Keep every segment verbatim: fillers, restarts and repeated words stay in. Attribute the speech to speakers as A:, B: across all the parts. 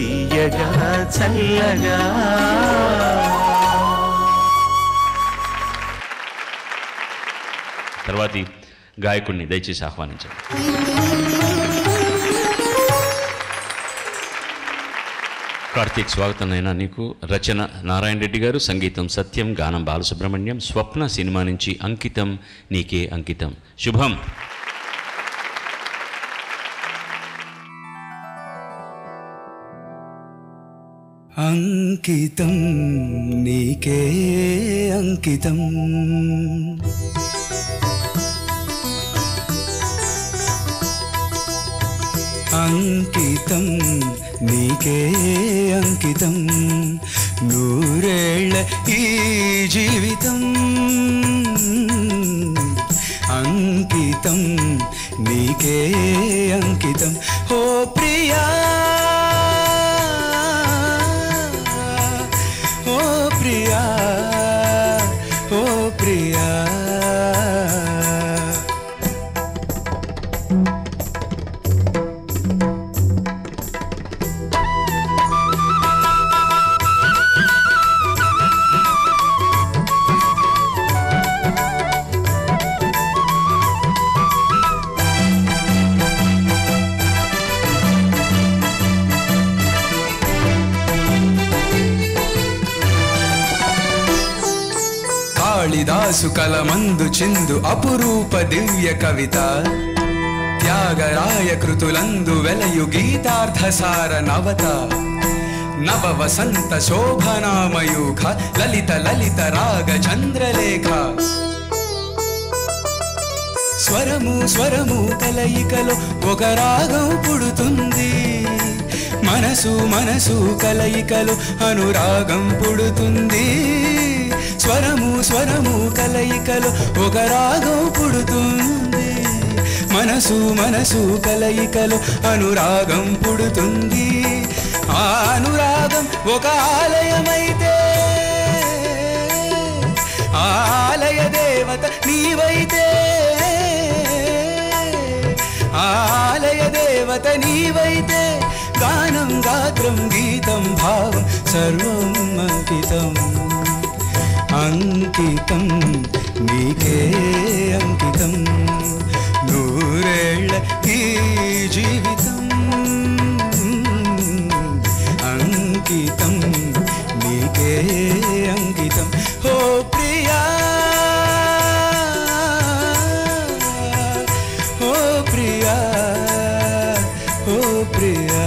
A: తీయగా చల్లగా.
B: తర్వాతి గాయకుడిని దయచేసి ఆహ్వానించండి. కార్తీక్, స్వాగతం అయినా నీకు. రచన నారాయణ రెడ్డి గారు, సంగీతం సత్యం, గానం బాలసుబ్రహ్మణ్యం. స్వప్న సినిమా నుంచి అంకితం నీకే అంకితం. శుభం.
C: అంకితం నీకే అంకితం, అంకితం నీకే అంకితం, నూరేళ్ల ఈ జీవితం అంకితం నీకే అంకితం. ఓ ప్రియా ఓ ప్రియా ఓ ప్రియా. కాళిదాసు కలమందు చిందు అపురూప దివ్య కవిత, త్యాగరాయ కృతులందు వెలయు గీతార్థసార నవత, నవ వసంత శోభనామయూఖ లలిత లలిత రాగ చంద్రలేఖ. స్వరము స్వరము కలయికలో ఒక రాగం పుడుతుంది, మనసు మనసు కలయికలో అనురాగం పుడుతుంది. స్వరము స్వరము కలయికలో ఒక రాగం పుడుతుంది, మనసు మనసు కలయికలో అనురాగం పుడుతుంది. ఆ అనురాగం ఒక ఆలయమైతే, ఆలయ దేవత నీవైతే, ఆలయ దేవత నీవైతే, గానం గాత్రం గీతం భావం సర్వం అంకితం. అంకితం నీకే అంకితం, నూరేళ్ల ఈ జీవితం అంకితం నీకే అంకితం. ఓ ప్రియా ఓ ప్రియా ఓ ప్రియా.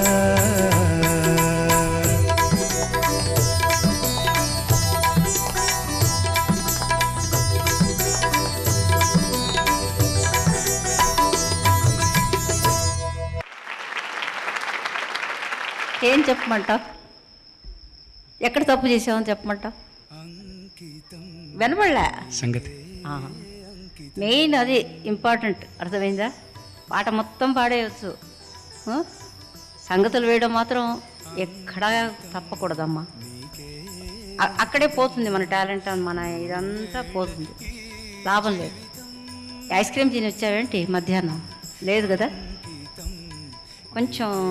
D: ఏం చెప్పమంటావు? ఎక్కడ తప్పు చేసావని చెప్పమంటావు? వినపడలే
C: సంగతి.
D: మెయిన్ అది ఇంపార్టెంట్, అర్థమైందా? పాట మొత్తం పాడేయచ్చు, సంగతులు వేయడం మాత్రం ఎక్కడా తప్పకూడదమ్మా. అక్కడే పోతుంది మన టాలెంట్, మన ఇదంతా పోతుంది, లాభం లేదు. ఐస్ క్రీమ్ తిని వచ్చావేంటి మధ్యాహ్నం? లేదు కదా, కొంచెం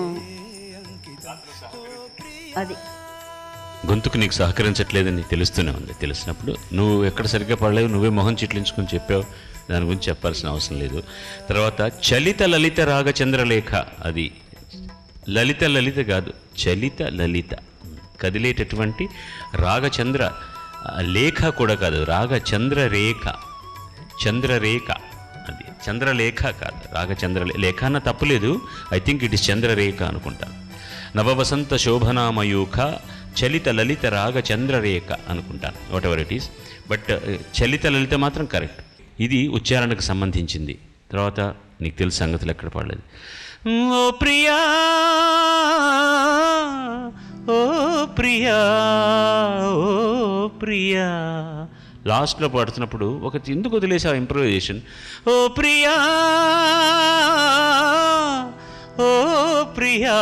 D: అది
B: గొంతుకు నీకు సహకరించట్లేదని తెలుస్తూనే ఉంది. తెలిసినప్పుడు నువ్వు ఎక్కడ సరిగ్గా పడలేవు, నువ్వే మొహం చిట్లించుకుని చెప్పావు, దాని గురించి చెప్పాల్సిన అవసరం లేదు. తర్వాత చలిత లలిత రాగ చంద్రలేఖ, అది లలిత లలిత కాదు, చలిత లలిత, కదిలేటటువంటి రాగచంద్ర లేఖ కూడా కాదు, రాగచంద్రరేఖ, చంద్రరేఖ, అది చంద్రలేఖ కాదు, రాగచంద్ర లేఖ అన్న తప్పులేదు. ఐ థింక్ ఇట్ ఇస్ చంద్రరేఖ అనుకుంటాను. నవవసంత శోభనామయూఖ చలిత లలిత రాగ చంద్రరేఖ అనుకుంటాను, whatever it is. But చలిత లలిత మాత్రం కరెక్ట్. ఇది ఉచ్చారణకు సంబంధించింది. తర్వాత నీకు తెలుసు సంగతులు ఎక్కడ పడలేదు. ఓ ప్రియా ఓ ప్రియా ఓ ప్రియా, లాస్ట్లో పాడుతున్నప్పుడు ఒక ఎందుకు వదిలేసా ఇంప్రూవైజేషన్. ఓ ప్రియా ఓ ప్రియా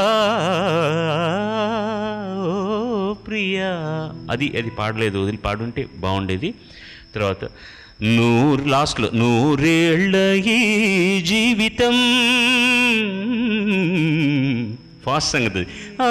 B: ఓ ప్రియా, అది అది పాడలేదు, వదిలి పాడుంటే బాగుండేది. తర్వాత నూరు లాస్ట్లో నూరేళ్ల ఈ జీవితం ఫాస్ట్ సంగతి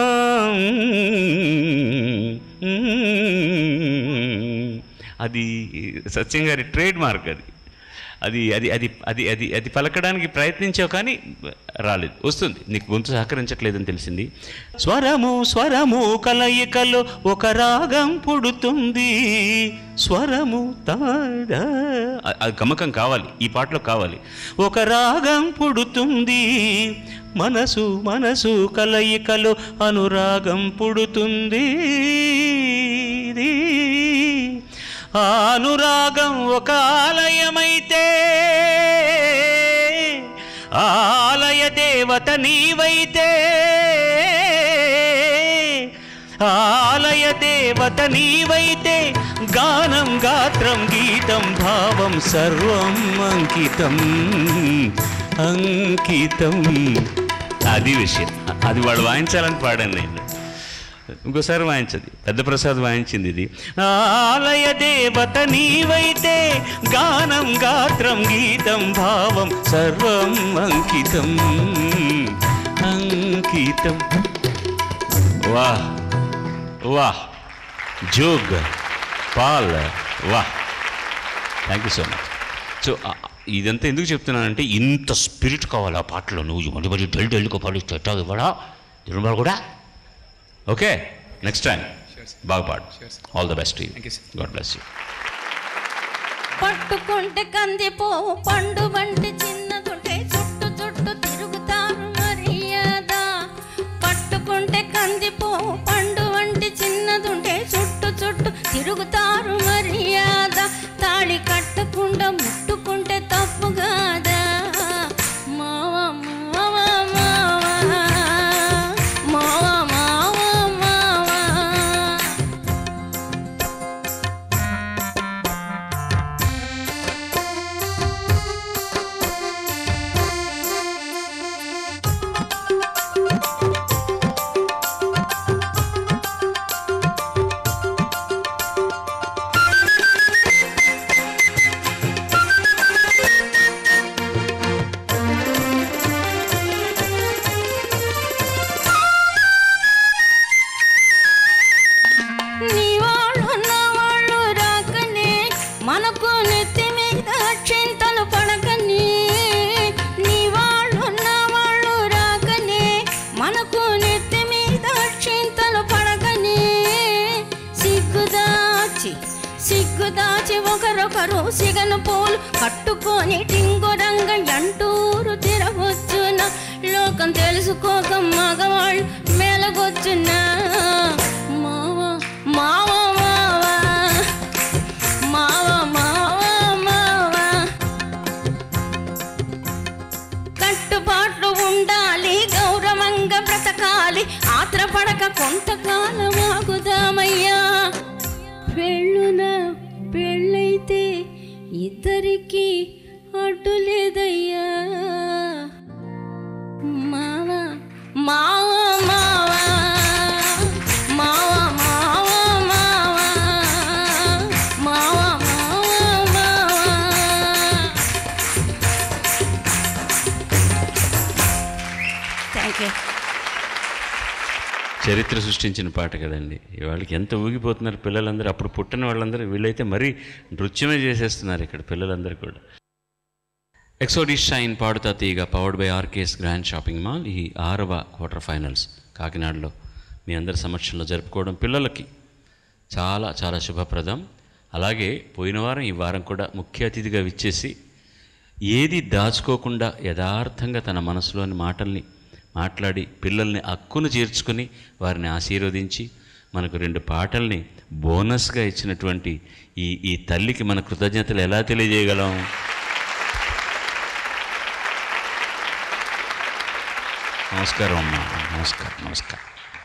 B: అది సత్యం గారి ట్రేడ్ మార్క్. అది అది అది అది అది అది అది పలకడానికి ప్రయత్నించావు కానీ రాలేదు. వస్తుంది, నీకు గొంతు సహకరించట్లేదని తెలిసింది. స్వరము స్వరము కలయికలో ఒక రాగం పుడుతుంది, స్వరము తాడ అది గమకం కావాలి, ఈ పాటలో కావాలి. ఒక రాగం పుడుతుంది, మనసు మనసు కలయికలో అనురాగం పుడుతుంది, ఆ అనురాగం ఒక ఆలయమైతే ఆలయ దేవత నీవైతే, ఆలయ దేవత నీవైతే గానం గాత్రం గీతం భావం సర్వం అంకితం అంకితం. అది విషయం, అది వాళ్ళు వాయించాలని పాడాను నేను. ఇంకోసారి వాయించది, పెద్ద ప్రసాద్ వాయించింది ఇది. ఆలయ దేవత నీవైతే గానం గాత్రం గీతం భావం సర్వం అంకితం అంకితం. వాహ్ వాహ్ జోగ్ పాల్ వాహ్, thank you so much. So ఇదంతా ఎందుకు చెప్తున్నానంటే ఇంత స్పిరిట్ కావాలి ఆ పాటలో. నువ్వు మరి మరి డల్ డల్గా పాడు చెట్టావు ఇవ్వడా తిరుమల కూడా. ఓకే, నెక్స్ట్ టైం బాగా పాడు. All the best, god bless you.
E: పట్టుకుంటే కందిపో పండు వంటి చిన్నదుంటే చుట్టు చుట్టు తిరుగుతారు మర్యాద. పట్టుకుంటే కందిపో పండు వంటి చిన్నదుంటే చుట్టు చుట్టు తిరుగుతారు మర్యాద. తాళి కట్టకుండా ముట్టుకుంటే తప్పు కాదా మావా మావా మావా మావా మావా మావా. నీ వాళ్ళు నా వాళ్ళు రాకనే మనకు నెత్తి మీద చింతలు పడకని. నీ వాళ్ళు నా వాళ్ళు రాకనే మనకు నెత్తి మీద చింతలు పడకని. సిగ్గుదాచి సిగ్గుదాచి ఒకరొకరు సిగను పోలు కట్టుకొని టింగురంగ ఎంటూరు తిరగొచ్చున. లోకం తెలుసుకోక మగవాళ్ళు మేలగొచ్చున. మావా మావా మావా మావా మావా మావా. కట్టుబాట్లు ఉండాలి, గౌరవంగా బ్రతకాలి, ఆత్రపడక కొంతకాలం ఆగుదామయ్యా. పెళ్ళున పెళ్ళైతే ఇద్దరికి అడ్డు లేదయ్యా. మావా మావా మావా మావా మావా మావా మావా మావా మావా.
D: Thank you.
B: చరిత్ర సృష్టించిన పాట కదండి. వాళ్ళకి ఎంత ఊగిపోతున్నారు పిల్లలందరూ. అప్పుడు పుట్టిన వాళ్ళందరూ, వీళ్ళైతే మరీ నృత్యమే చేసేస్తున్నారు ఇక్కడ పిల్లలందరూ కూడా. ఎక్సోడిస్ shine Padutha Theega powered by RKS grand shopping mall ఈ ఆరవ క్వార్టర్ ఫైనల్స్ కాకినాడలో మీ అందరి సమక్షంలో జరుపుకోవడం పిల్లలకి చాలా చాలా శుభప్రదం. అలాగే పోయిన వారం ఈ వారం కూడా ముఖ్య అతిథిగా విచ్చేసి ఏది దాచుకోకుండా యథార్థంగా తన మనసులోని మాటల్ని మాట్లాడి పిల్లల్ని అక్కును చేర్చుకుని వారిని ఆశీర్వదించి మనకు రెండు పాటల్ని బోనస్గా ఇచ్చినటువంటి ఈ ఈ తల్లికి మన కృతజ్ఞతలు ఎలా తెలియజేయగలం? నమస్కారం అమ్మా, నమస్కారం నమస్కారం.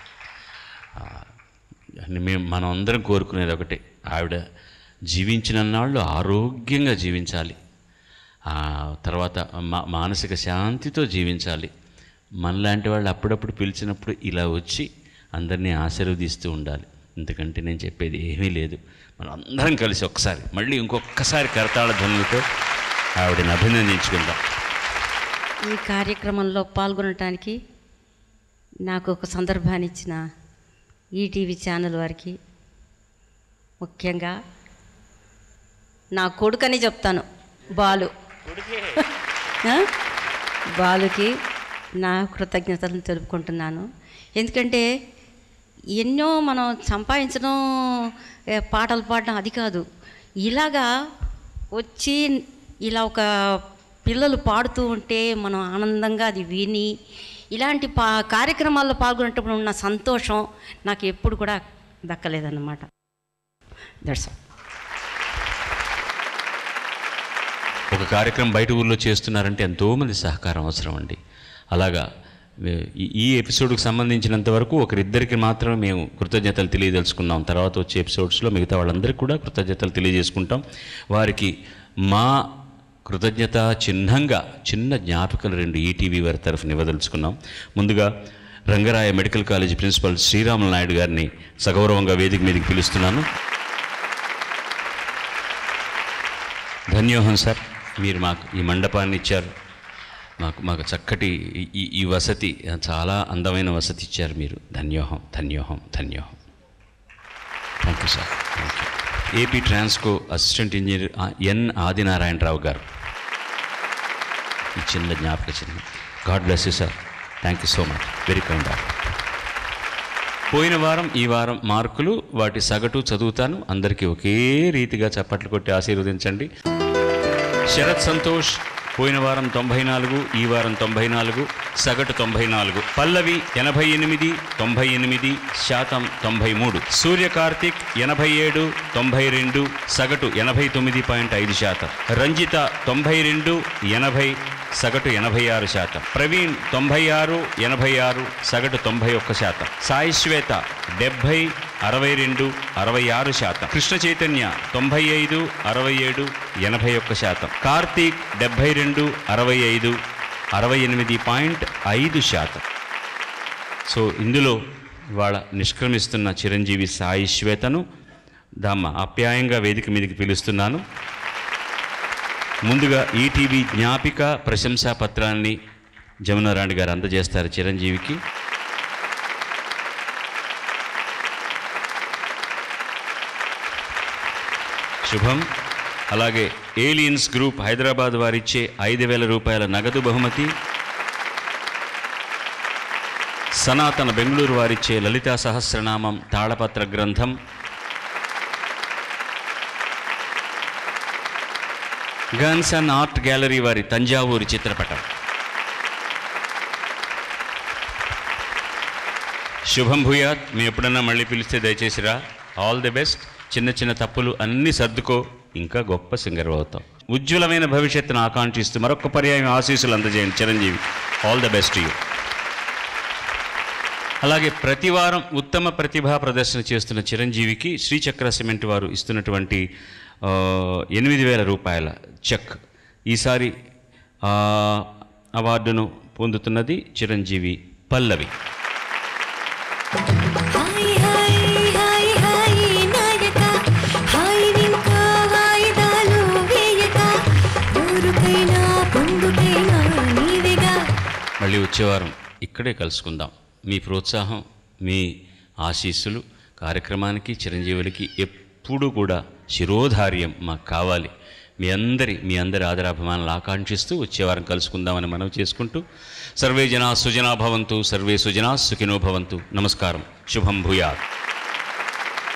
B: మేము మనం అందరం కోరుకునేది ఒకటే, ఆవిడ జీవించినన్నాళ్ళు ఆరోగ్యంగా జీవించాలి, తర్వాత మా మానసిక శాంతితో జీవించాలి. మనలాంటి వాళ్ళు అప్పుడప్పుడు పిలిచినప్పుడు ఇలా వచ్చి అందరినీ ఆశీర్వదిస్తూ ఉండాలి. ఎందుకంటే నేను చెప్పేది ఏమీ లేదు. మనం అందరం కలిసి ఒక్కసారి మళ్ళీ ఇంకొకసారి కరతాళ ధ్వనులతో ఆవిడని అభినందించుకుందాం.
D: ఈ కార్యక్రమంలో పాల్గొనటానికి నాకు ఒక సందర్భాన్ని ఇచ్చిన ఈటీవీ ఛానల్ వారికి, ముఖ్యంగా నా కొడుకని చెప్తాను, బాలు ఆ? బాలుకి నా కృతజ్ఞతలను తెలుపుకుంటున్నాను. ఎందుకంటే ఎన్నో మనం సంపాదించడం, ఏ, పాటలు పాడడం అది కాదు, ఇలాగా వచ్చి ఇలా ఒక పిల్లలు పాడుతూ ఉంటే మనం ఆనందంగా అది విని ఇలాంటి పా కార్యక్రమాల్లో పాల్గొనేటప్పుడు ఉన్న సంతోషం నాకు ఎప్పుడు కూడా దక్కలేదన్నమాట. That's all.
B: ఒక కార్యక్రమం బయట ఊళ్ళో చేస్తున్నారంటే ఎంతోమంది సహకారం అవసరం అండి. అలాగా ఈ- ఈ ఎపిసోడ్కి సంబంధించినంత వరకు ఒకరిద్దరికి మాత్రమే మేము కృతజ్ఞతలు తెలియదలుచుకున్నాం. తర్వాత వచ్చే ఎపిసోడ్స్లో మిగతా వాళ్ళందరికీ కూడా కృతజ్ఞతలు తెలియజేసుకుంటాం. వారికి మా కృతజ్ఞత చిహ్నంగా చిన్న జ్ఞాపికలు రెండు ఈటీవీ వారి తరఫున ఇవ్వదలుచుకున్నాం. ముందుగా Rangaraya medical college principal Sriramulu Naidu గారిని సగౌరవంగా వేదిక మీదకి పిలుస్తున్నాను. ధన్యోహం సార్, మీరు మాకు ఈ మండపాన్ని ఇచ్చారు, మాకు మాకు చక్కటి ఈ ఈ వసతి, చాలా అందమైన వసతి ఇచ్చారు మీరు. ధన్యోహం ధన్యోహం ధన్యోహం. Thank you sir, thank you. AP Transco assistant engineer N Adinarayanarao గారు ఈ చిన్న జ్ఞాపక చిన్న. God bless you sir, thank you so much, very kind of. పోయిన వారం ఈ వారం మార్కులు వాటి సగటు చదువుతాను. అందరికీ ఒకే రీతిగా చప్పట్లు కొట్టి ఆశీర్వదించండి. శరత్ సంతోష్ పోయిన వారం తొంభై నాలుగు, ఈ వారం తొంభై నాలుగు, సగటు తొంభై నాలుగు. పల్లవి ఎనభై ఎనిమిది, తొంభై ఎనిమిది, శాతం తొంభై మూడు. సూర్య కార్తిక్ ఎనభై ఏడు, తొంభై రెండు, సగటు ఎనభై తొమ్మిది పాయింట్ ఐదు శాతం. రంజిత తొంభై రెండు, ఎనభై, సగటు ఎనభై ఆరు శాతం. ప్రవీణ్ తొంభై ఆరు, ఎనభై ఆరు, సగటు తొంభై ఒక్క శాతం. సాయి శ్వేత డెబ్భై, అరవై రెండు, అరవై ఆరు శాతం. కృష్ణ చైతన్య తొంభై ఐదు, అరవై ఏడు, ఎనభై ఒక్క శాతం. కార్తీక్ డెబ్భై రెండు, అరవై ఐదు, అరవై ఎనిమిది పాయింట్ ఐదు శాతం. సో ఇందులో ఇవాళ నిష్క్రమిస్తున్న చిరంజీవి సాయి శ్వేతను దామ్మ ఆప్యాయంగా వేదిక మీదకి పిలుస్తున్నాను. ముందుగా ఈటీవీ జ్ఞాపిక ప్రశంసా పత్రాన్ని జమునారాణి గారు అందజేస్తారు చిరంజీవికి. శుభం. అలాగే ఏలియన్స్ గ్రూప్ హైదరాబాద్ వారిచ్చే ఐదు వేల రూపాయల నగదు బహుమతి, సనాతన బెంగళూరు వారిచ్చే లలితా సహస్రనామం తాళపత్ర గ్రంథం, గన్స్ అండ్ ఆర్ట్ గ్యాలరీ వారి తంజావూరు చిత్రపటం. శుభం భూయాత్. మేము ఎప్పుడన్నా మళ్ళీ పిలిస్తే దయచేసి రా. All the best. చిన్న చిన్న తప్పులు అన్నీ సర్దుకో, ఇంకా గొప్ప సింగర్ అవుతాం. ఉజ్వలమైన భవిష్యత్తును ఆకాంక్షిస్తూ మరొక పర్యాయం ఆశీస్సులు అందజేయండి చిరంజీవి. All the best you. అలాగే ప్రతి వారం ఉత్తమ ప్రతిభా ప్రదర్శన చేస్తున్న చిరంజీవికి శ్రీచక్ర సిమెంట్ వారు ఇస్తున్నటువంటి ఎనిమిది వేల రూపాయల చెక్. ఈసారి అవార్డును పొందుతున్నది చిరంజీవి పల్లవి.
E: హాయ్ హాయ్ హాయ్ హాయ్ నాయక హాయ్ వింకా వాయిదాలు వేయక ఊరుకైనా పొందుకైనా నీవేగా.
B: మళ్ళీ వచ్చేవారం ఇక్కడే కలుసుకుందాం. మీ ప్రోత్సాహం, మీ ఆశీస్సులు కార్యక్రమానికి, చిరంజీవులకి ఎప్పుడూ కూడా శిరోధార్యం మాకు కావాలి. మీ అందరి మీ అందరి ఆదరాభిమానాలు ఆకాంక్షిస్తూ వచ్చేవారం కలుసుకుందామని మనవి చేసుకుంటూ సర్వే జనా సుజనా భవంతు, సర్వే సుజనా సుఖినో భవంతు. నమస్కారం. శుభం భూయాత్.